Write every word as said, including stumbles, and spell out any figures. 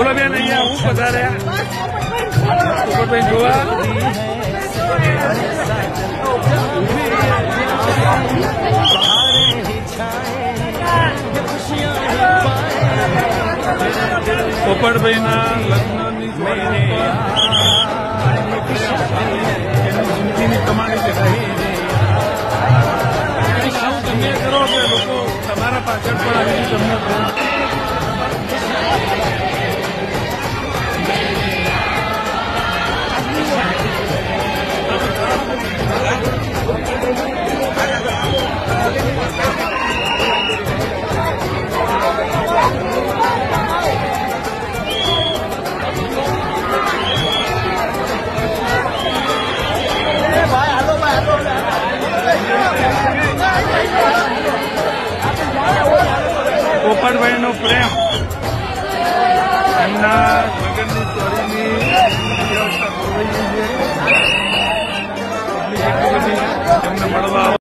બોલો બેન, અહીંયા હું પધાર્યા પોપટભાઈ જોવા. પોપટભાઈના લગ્નની જિંદગીની કમાણી દેખાય. આવું તમે કરો કે લોકો તમારા પાછળ પણ આવી તમને પોપટભાઈનો પ્રેમ એમના લગ્નની ચોરીની વ્યવસ્થા કરવાની છે. એમને મળવા